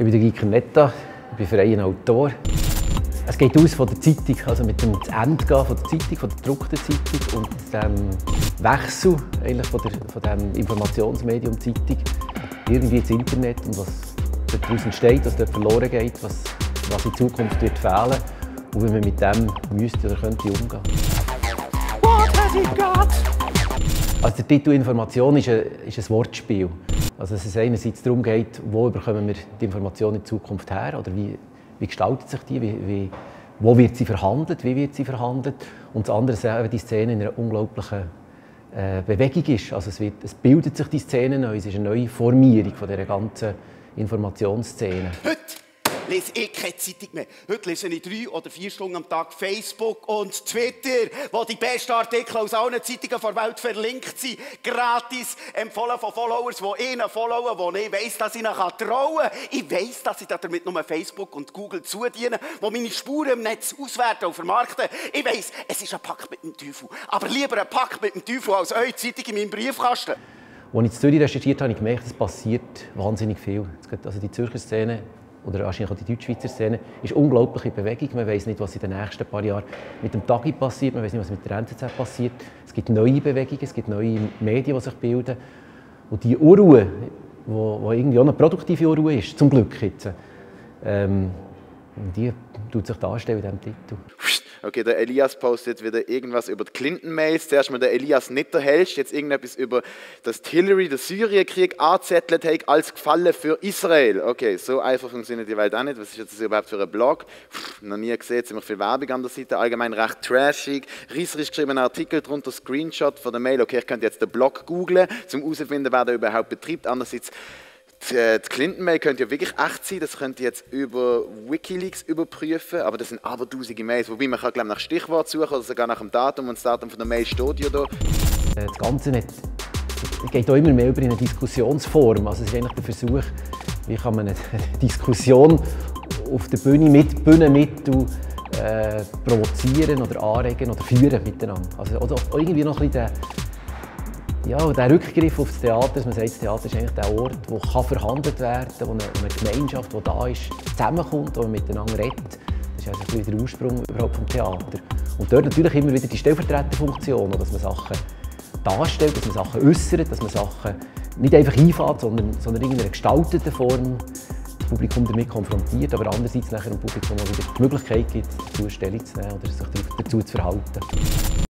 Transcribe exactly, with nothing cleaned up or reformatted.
Ich bin Guy Kernetta, ich bin freier Autor. Es geht aus von der Zeitung, also mit dem Ende von der Zeitung, von der gedruckten Zeitung und dem Wechsel eigentlich von, der, von dem Informationsmedium Zeitung irgendwie ins Internet und was daraus entsteht, was dort verloren geht, was, was in Zukunft wird fehlen und wie man mit dem müsste oder könnte umgehen. What has he got? Also der Titel Information ist ein, ist ein Wortspiel. Also dass es einerseits darum geht, wo bekommen wir die Information in Zukunft her oder wie, wie gestaltet sich die, wie, wie, wo wird sie verhandelt, wie wird sie verhandelt und das andere ist eben die Szene in einer unglaublichen äh, Bewegung ist. Also es, wird, es bildet sich die Szene neu, es ist eine neue Formierung von dieser ganzen Informationsszene. Heute lese ich keine Zeitung mehr. Heute lese ich drei oder vier Stunden am Tag Facebook und Twitter, wo die besten Artikel aus allen Zeitungen der Welt verlinkt sind. Gratis, empfohlen von Followers, die ihnen followen, wo ich weiss, dass ich ihnen trauen kann. Ich weiss, dass ich damit nur Facebook und Google zudiene, die meine Spuren im Netz auswerten und vermarkten. Ich weiss, es ist ein Pakt mit dem Teufel. Aber lieber ein Pakt mit dem Teufel als eure Zeitung in meinem Briefkasten. Als ich in Zürich recherchiert habe, habe ich gemerkt, es passiert wahnsinnig viel. Also die Zürcher Szene oder wahrscheinlich auch die Deutschschweizer Szene ist unglaublich in Bewegung. Man weiß nicht, was in den nächsten paar Jahren mit dem Tagi passiert, man weiß nicht, was mit der N Z Z passiert. Es gibt neue Bewegungen, es gibt neue Medien, die sich bilden. Und die Unruhe, die irgendwie auch eine produktive Unruhe ist, zum Glück jetzt, ähm, die tut sich darstellen in diesem Titel. Okay, der Elias postet wieder irgendwas über die Clinton-Mails. Zuerst mal der Elias Nitterhelst, jetzt irgendetwas über, dass Hillary den Syrienkrieg angezettelt hat als Gefallen für Israel. Okay, so einfach funktioniert die Welt auch nicht. Was ist das überhaupt für ein Blog? Pff, noch nie gesehen, ziemlich viel Werbung an der Seite, allgemein recht trashig. Reisserisch geschriebener Artikel, darunter Screenshot von der Mail. Okay, ich könnte jetzt den Blog googlen, um herauszufinden, wer der überhaupt betreibt. Andererseits, die Clinton-Mail könnte ja wirklich echt sein, das könnt ihr jetzt über Wikileaks überprüfen, aber das sind aber tausende Mails, wobei man kann, glaube ich, nach Stichwort suchen oder sogar nach dem Datum und das Datum von der Mail steht ja da. Das Ganze nicht, geht auch immer mehr über eine Diskussionsform, also es ist eigentlich der Versuch, wie kann man eine Diskussion auf der Bühne mit Bühnenmitteln äh, provozieren oder anregen oder führen miteinander. Also, oder irgendwie noch ein bisschen der, Ja, der Rückgriff auf das Theater, dass man sagt, das Theater ist eigentlich der Ort, wo kann verhandelt werden kann, wo eine, eine Gemeinschaft, die da ist, zusammenkommt, wo man miteinander redet. Das ist also der Ursprung überhaupt vom Theater. Und dort natürlich immer wieder die Stellvertreterfunktion, dass man Sachen darstellt, dass man Sachen äußert, dass man Sachen nicht einfach einfährt, sondern, sondern in einer gestalteten Form das Publikum damit konfrontiert, aber andererseits nachher dem Publikum auch wieder die Möglichkeit gibt, dazu Stellung zu nehmen oder sich dazu zu verhalten.